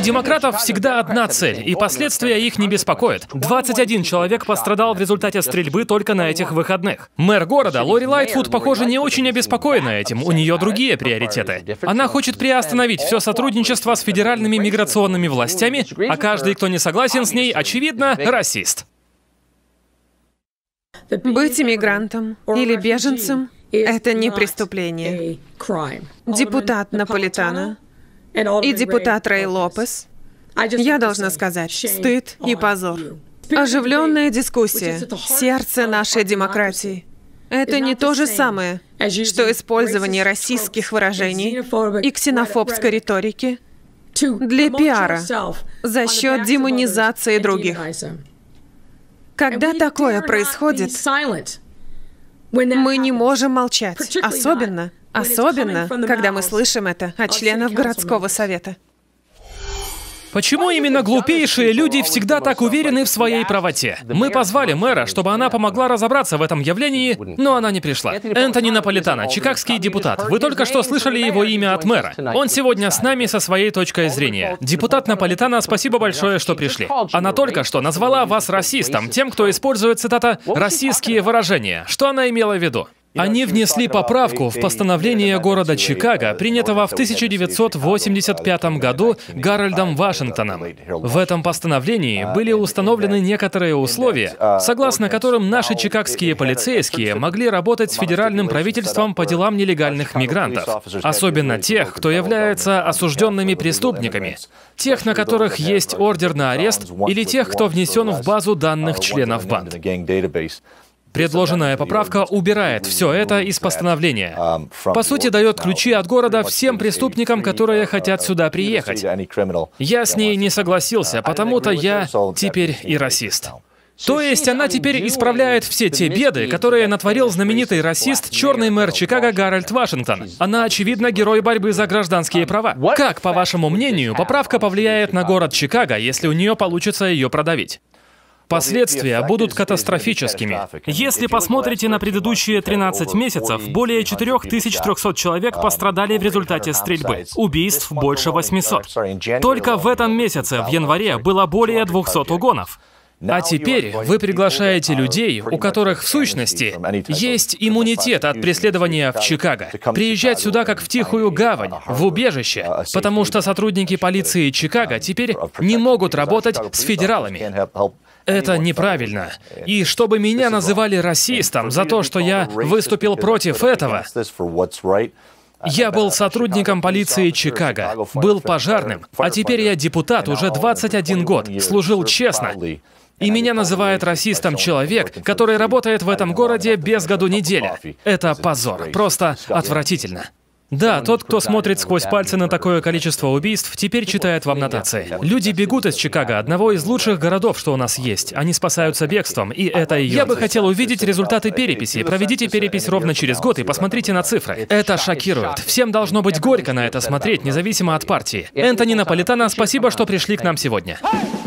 демократов всегда одна цель, и последствия их не беспокоят. 21 человек пострадал в результате стрельбы только на этих выходных. Мэр города Лори Лайтфуд, похоже, не очень обеспокоена этим. У нее другие приоритеты. Она хочет приостановить все сотрудничество с федеральными миграционными властями, а каждый, кто не согласен с ней, очевидно, расист. Быть иммигрантом или беженцем — это не преступление. Депутат Наполитано и депутат Рэй Лопес, я должна сказать, стыд и позор. Оживленная дискуссия — сердце нашей демократии. Это не то же самое, что использование расистских выражений и ксенофобской риторики для пиара за счет демонизации других. Когда такое происходит, мы не можем молчать, особенно, когда мы слышим это от членов городского совета. Почему именно глупейшие люди всегда так уверены в своей правоте? Мы позвали мэра, чтобы она помогла разобраться в этом явлении, но она не пришла. Энтони Наполитано, чикагский депутат. Вы только что слышали его имя от мэра. Он сегодня с нами со своей точкой зрения. Депутат Наполитано, спасибо большое, что пришли. Она только что назвала вас расистом, тем, кто использует, цитата, «расистские выражения». Что она имела в виду? Они внесли поправку в постановление города Чикаго, принятого в 1985 году Гарольдом Вашингтоном. В этом постановлении были установлены некоторые условия, согласно которым наши чикагские полицейские могли работать с федеральным правительством по делам нелегальных мигрантов, особенно тех, кто является осужденными преступниками, тех, на которых есть ордер на арест, или тех, кто внесен в базу данных членов банд. Предложенная поправка убирает все это из постановления. По сути, дает ключи от города всем преступникам, которые хотят сюда приехать. Я с ней не согласился, потому-то я теперь и расист. То есть она теперь исправляет все те беды, которые натворил знаменитый расист, черный мэр Чикаго Гарольд Вашингтон. Она, очевидно, герой борьбы за гражданские права. Как, по вашему мнению, поправка повлияет на город Чикаго, если у нее получится ее продавить? Последствия будут катастрофическими. Если посмотрите на предыдущие 13 месяцев, более 4300 человек пострадали в результате стрельбы. Убийств больше 800. Только в этом месяце, в январе, было более 200 угонов. А теперь вы приглашаете людей, у которых в сущности есть иммунитет от преследования в Чикаго, приезжать сюда как в тихую гавань, в убежище, потому что сотрудники полиции Чикаго теперь не могут работать с федералами. Это неправильно. И чтобы меня называли расистом за то, что я выступил против этого... Я был сотрудником полиции Чикаго, был пожарным, а теперь я депутат уже 21 год, служил честно. И меня называет расистом человек, который работает в этом городе без году неделя. Это позор, просто отвратительно. Да, тот, кто смотрит сквозь пальцы на такое количество убийств, теперь читает вам нотации. Люди бегут из Чикаго, одного из лучших городов, что у нас есть. Они спасаются бегством, и это ее. Я бы хотел увидеть результаты переписи. Проведите перепись ровно через год и посмотрите на цифры. Это шокирует. Всем должно быть горько на это смотреть, независимо от партии. Энтони Наполитано, спасибо, что пришли к нам сегодня.